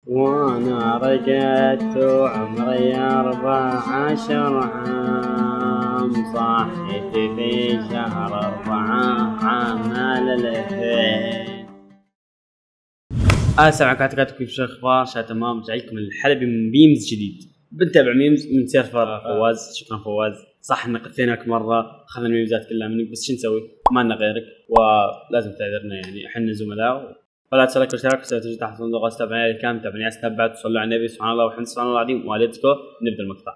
وانا رجعت وعمري 14 عام، صحيت في شهر 4 عام 2000. السلام عليكم، كيف شو الاخبار؟ شا تمام، جايكم الحلبي من بيمز جديد. بنتابع ميمز من سيرفر فواز. شكرا فواز، صح ان قثيناك مره، اخذنا الميمزات كلها منك، بس شو نسوي؟ ما لنا غيرك ولازم تعذرنا، يعني احنا زملاء. ولا تنسوا لايك واشتراك وتجي تحت صندوق الوصف. تابعوني الكام، تابعوني على سناب بعد، صلوا على النبي، سبحان الله والحمد لله سبحان الله العظيم، وليتس جو. نبدا المقطع.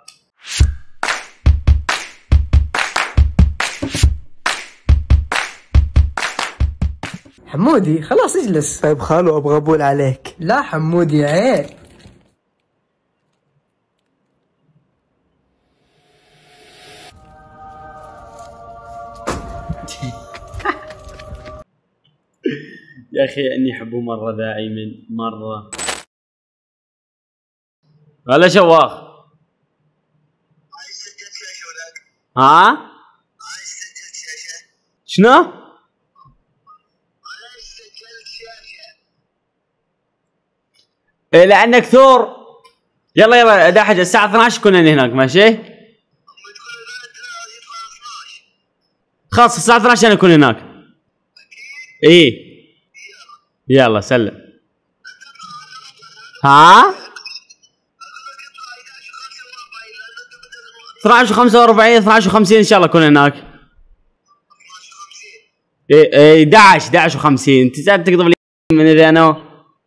حمودي خلاص اجلس. طيب خالو ابغى ابول عليك. لا حمودي عيب. يا اخي اني احبه مره ذا ايمن مره. هلا شواخ. ها؟ شنو؟ إيه لانك ثور. يلا يلا دحج الساعة 12 كنا هناك، ماشي؟ خلاص الساعة 12 انا اكون هناك. ايه يلا سلم. ها؟ 12:45 12:50 ان شاء الله اكون هناك. ايه 11:50 انت تقضي لي من اذا انا.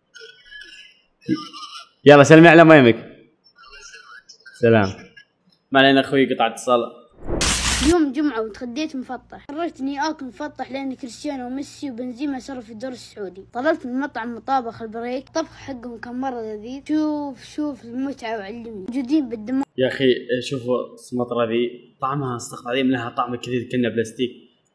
يلا سلمي على ميمك. سلام. ما علينا اخوي، قطع اتصال. اليوم جمعة وتغديت مفطح، قررت اني اكل مفطح لان كريستيانو وميسي وبنزيما صاروا في الدور السعودي. طلبت من مطعم مطابخ البريك، الطبخ حقهم كان مرة لذيذ. شوف المتعة وعلمني، موجودين بالدمام. يا اخي شوفوا السمطرة ذي طعمها استغفر الله لها طعم كذا كأنها بلاستيك.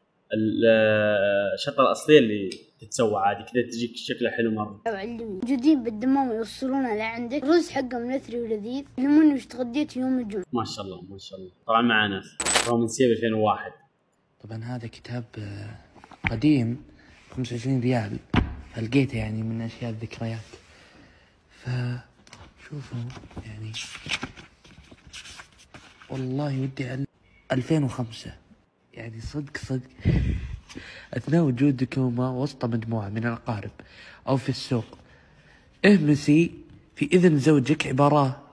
الشطة الأصلية اللي تتسوى عادي كذا تجيك شكلها حلو مرة. وعلمني، موجودين بالدمام يوصلونها لعندك. الرز حقهم نثري ولذيذ. علموني وش تغديت يوم الجمعة. ما شاء الله ما شاء الله. طبعا مع ناس رومانسية ب 2001. طبعا هذا كتاب قديم 25 ريال، فلقيته يعني من أشياء الذكريات. فشوفوا يعني والله ودي 2005 يعني صدق أثناء وجودكما وسط مجموعة من الأقارب أو في السوق، اهمسي في إذن زوجك عبارة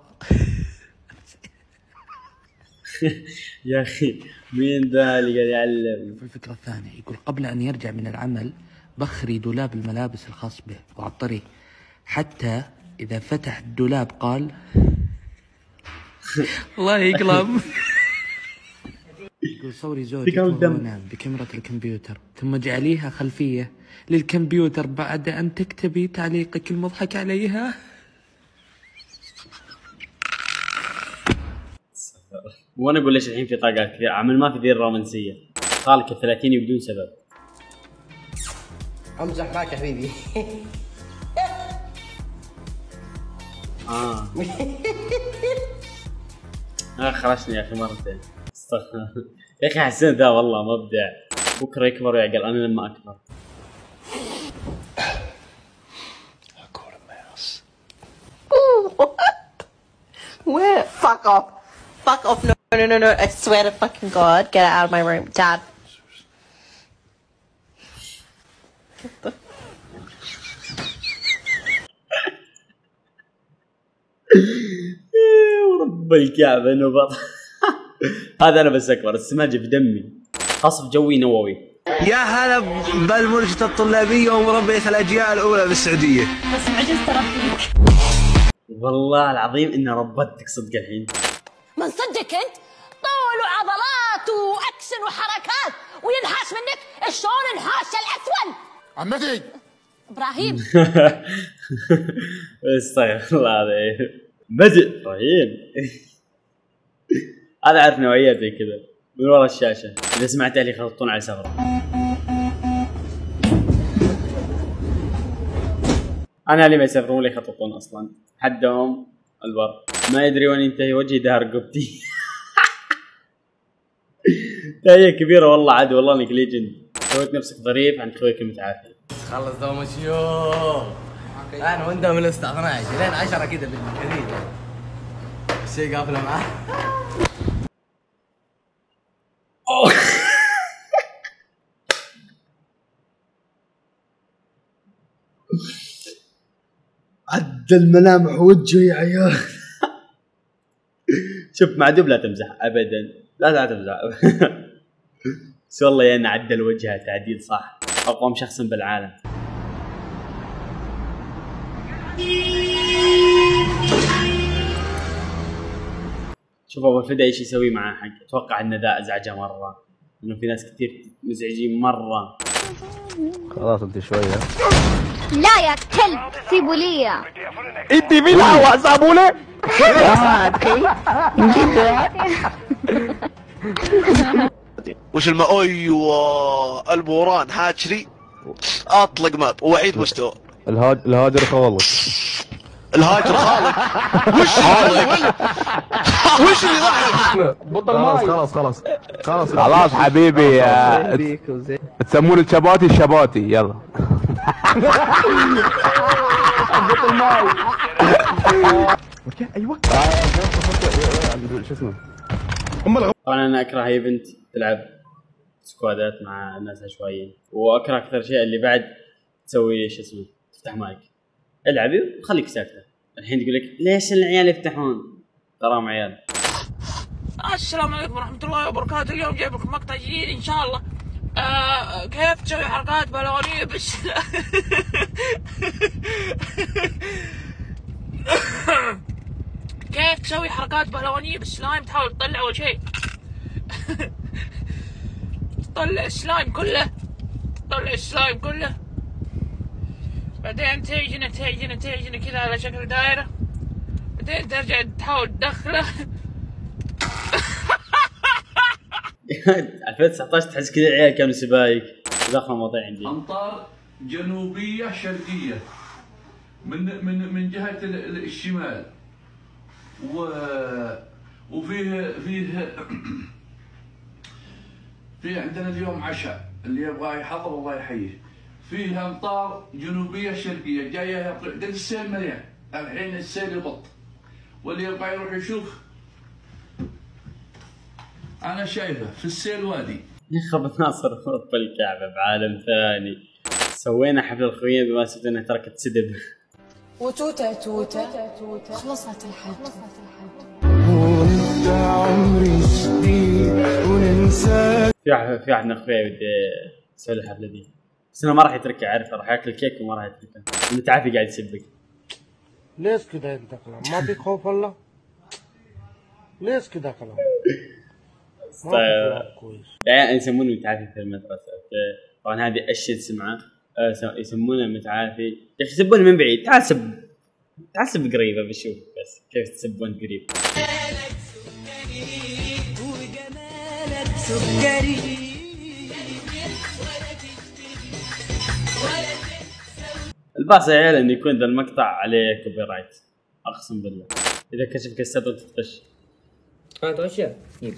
يا أخي مين ذا اللي قاعد يعلم؟ في الفكرة الثانية يقول قبل أن يرجع من العمل بخري دولاب الملابس الخاص به وعطريه، حتى إذا فتح الدولاب قال الله يقلم. يقول صوري زوجك وهو ينام بكاميرا الكمبيوتر، ثم اجعليها خلفية للكمبيوتر بعد أن تكتبي تعليقك المضحك عليها. وانا اقول ليش الحين في طاقات كثير، عمل ما في ذي الرومانسيه، خالك الثلاثيني بدون سبب. امزح معك يا حبيبي. خرجني يا اخي مرتين. استغفر يا اخي، حسين ذا والله مبدع. بكره يكبر ويعقل، انا لما اكبر. Where? Fuck off. Fuck off. No. I swear to fucking God. Get out of my room. Dad. ورب الكعبة نبط. هذا انا بس اكبر، السماجة بدمي، قصف جوي نووي. يا هلا بالمرشدة الطلابية ومربية الأجيال الأولى بالسعودية. بس عجزت ربك. والله العظيم إني ربطتك صدق الحين. من صدقك أنت؟ طول وعضلات وأكشن وحركات وينحاش منك شلون انحاش الأسود. عمتي إبراهيم. استغفر الله العظيم. بدء رهيب. هذا عارف نوعيات زي كذا من ورا الشاشة، إذا سمعت أهلي يخططون على سفرة. أنا أهلي ما يسافرون لي يخططون أصلا، حدهم البر، ما يدري وين ينتهي وجهي دهر رقبتي. هي كبيرة والله عادي، والله انك ليجند. سويت نفسك ظريف عند خويك المتعافي. خلص دوم الشيوخ. انا وانت من الاستاذ 12 لين 10 كذا بالكثير. الشيء قافله معاه. عد الملامح وجهه يا عيال. شوف مع دب لا تمزح ابدا، لا تمزح. بس والله يا انه عدل وجهه تعديل صح، اقوم شخص بالعالم. شوف ابو الفدا ايش يسوي معاه حق، اتوقع ان ذا ازعجه مره، انه في ناس كثير مزعجين مره. خلاص انت شويه. لا يا كلب سيبوا لي. انت مين هو سابوا لي؟ وش ايوه البوران حاشري اطلق ماب وعيد مستوى. الهاجر خالد. الهاجر خالد. وش هذا؟ وش اللي ضحك؟ خلاص حبيبي. تسمون الشباتي يلا. ايوه شو اسمه. طبعا انا اكره اي بنت تلعب سكوادات مع ناس عشوائيين، واكره اكثر شيء اللي بعد تسوي شو اسمه تفتح مايك. العبي وخليك ساكته، الحين تقول لك ليش العيال يفتحون؟ تراهم عيال. السلام عليكم ورحمة الله وبركاته. اليوم جايب لكم مقطع جديد ان شاء الله. كيف تسوي حركات بالونية بس كيف تسوي حركات بالونية بالسلايم. تحاول تطلع اول شيء تطلع السلايم كله، بعدين تعجنه كذا على شكل دائرة، بعدين ترجع تحاول تدخله. 2019 تحس كذا العيال كانوا سبايك دخلوا مواضيع عندي. امطار جنوبيه شرقيه من جهه الشمال، وفيه في عندنا اليوم عشاء اللي يبغى يحضر الله يحييه. فيه امطار جنوبيه شرقيه جايه قد السيل مليان، الحين السيل يبط، واللي يبغى يروح يشوف انا شايفه في السيل وادي. يخبط ناصر رب الكعبه بعالم ثاني. سوينا حفل الخويه بمناسبه انها تركت سدب. وتوته خلصت الحج. وانت عمري جديد وننسى. في واحد من اخويا بدي اسوي الحفله دي، بس انا ما راح يتركها، عارف راح ياكل كيك وما راح يتركها. انت عارف قاعد يسبك. ليش كذا انت كلام؟ ما فيك خوف الله؟ ليش كذا كلام؟ يعني يسمونه متعافي في المدرسه. اوكي طبعا هذه اشد سمعه. يسمونه متعافي يا اخي. يسبون من بعيد، تعال سب قريبه بشوف بس كيف تسبون قريب. الباص يا عيال انه يكون ذا المقطع عليه كوبي رايت، اقسم بالله اذا كشف كسرت وانت تغش. تغش يب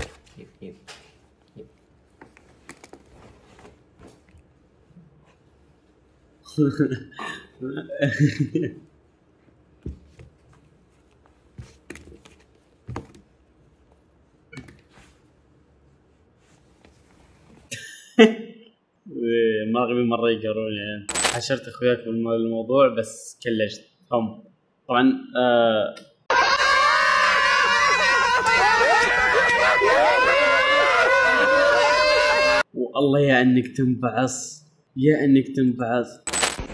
المراقبين مرة يقهروني يعني. حشرت اخوياك بالموضوع بس كلشت هم طبعا. والله يا انك تنبعص يا انك تنبعص.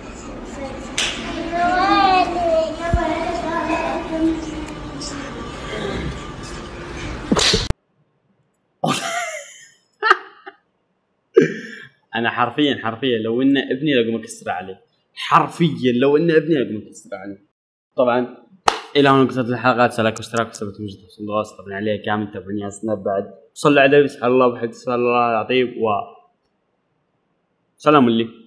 انا حرفيا لو ان ابني لقوا مكسر عليه، حرفيا لو ان ابني لقوا مكسر عليه. طبعا الى هون قصه الحلقات. سلاك واشتراك وسبت مجد الوصف طبعا عليه كامل. تابعوني على سناب بعد. صلوا على النبي صلى الله عليه وسلم. الله العظيم وسلام اللي